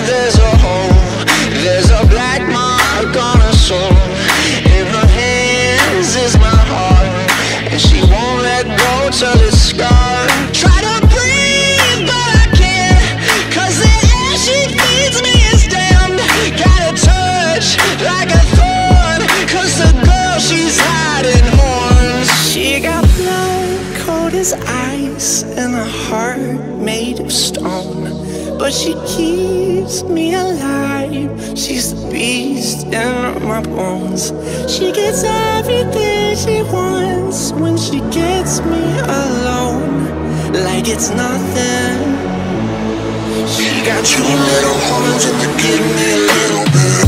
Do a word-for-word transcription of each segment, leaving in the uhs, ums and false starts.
there's a hole, there's a black mark on her soul. In her hands is my heart, and she won't let go till it's scarred. Try to breathe, but I can't, cause the air she feeds me is damned. Got a touch like a thorn, cause the girl she's hiding horns. She got blood cold as ice and a heart made of stone, but she keeps me alive. She's the beast in my bones. She gets everything she wants when she gets me alone, like it's nothing. She got two little horns and they give me a little bit.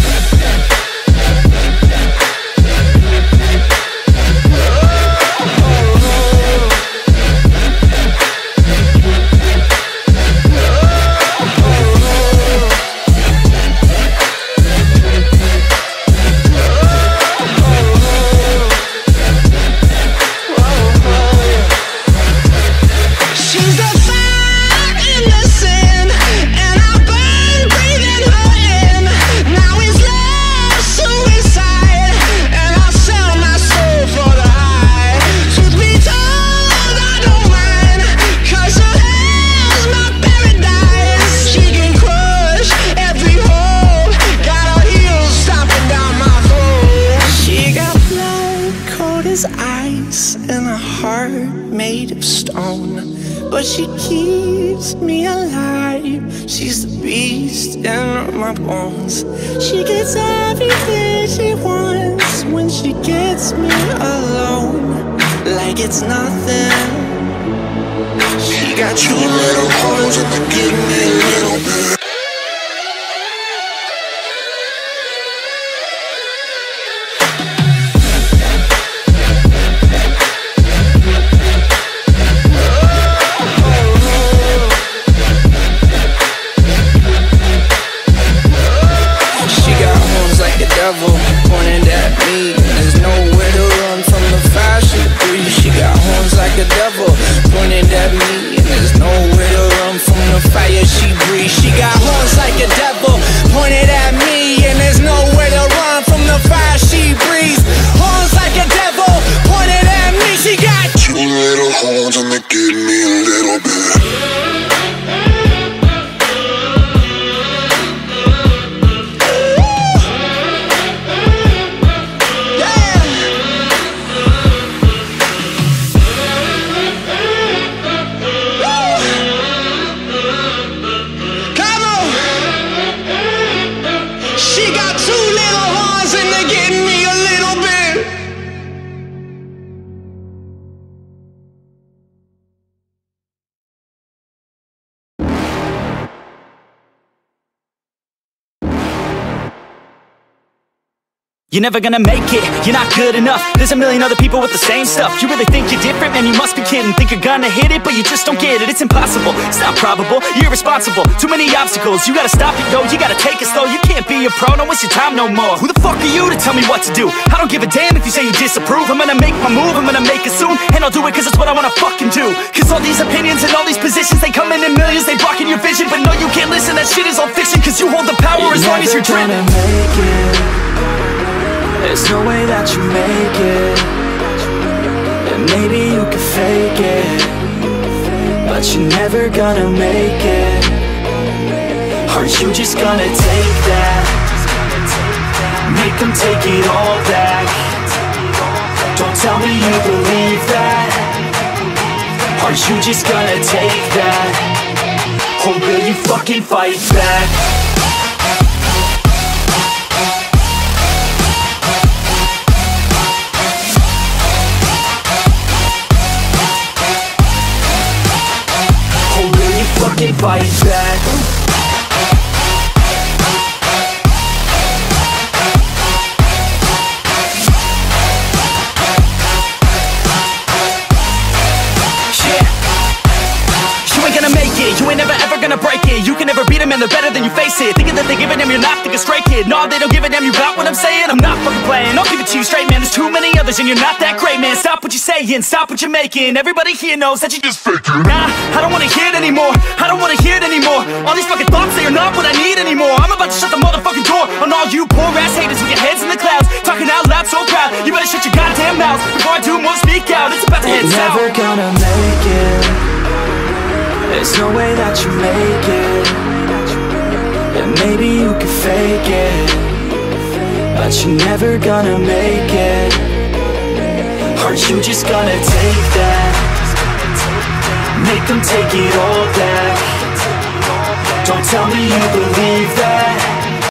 Ice and a heart made of stone, but she keeps me alive. She's the beast in my bones. She gets everything she wants when she gets me alone, like it's nothing. She got two little horns and they give me a little bit. Pointed at me, there's nowhere to run from the fire she breathes. She got horns like a devil pointed at me, and there's nowhere to run from the fire she breathes. She got horns like a devil pointed at me, and there's nowhere to run from the fire she breathes. Horns like a devil pointed at me. She got two little horns and they give me a little bit. You're never gonna make it, you're not good enough. There's a million other people with the same stuff. You really think you're different? Man, you must be kidding. Think you're gonna hit it, but you just don't get it. It's impossible, it's not probable, you're irresponsible. Too many obstacles, you gotta stop it, yo. You gotta take it slow, you can't be a pro. Don't waste your time no more. Who the fuck are you to tell me what to do? I don't give a damn if you say you disapprove. I'm gonna make my move, I'm gonna make it soon, and I'll do it cause it's what I wanna fucking do. Cause all these opinions and all these positions, they come in in millions, they blocking your vision. But no, you can't listen, that shit is all fiction. Cause you hold the power you're as long as you're dreaming. There's no way that you make it, and maybe you can fake it, but you're never gonna make it. Aren't you just gonna take that? Make them take it all back. Don't tell me you believe that. Aren't you just gonna take that? Or will you fucking fight back? Fucking fight back. You ain't never ever gonna break it. You can never beat them and they're better than you face it. Thinking that they give a damn, you're not thinking straight, kid. No, they don't give a damn, you got what I'm saying? I'm not fucking playing, I'll give it to you straight, man. There's too many others and you're not that great, man. Stop what you're saying, stop what you're making. Everybody here knows that you just faking. Nah, I don't wanna hear it anymore, I don't wanna hear it anymore. All these fucking thoughts, they are not what I need anymore. I'm about to shut the motherfucking door on all you poor ass haters with your heads in the clouds, talking out loud so proud. You better shut your goddamn mouth before I do more speak out. It's about to head You're south. never gonna make it. There's no way that you make it. And maybe you can fake it, but you're never gonna make it. Aren't you just gonna take that? Make them take it all back. Don't tell me you believe that.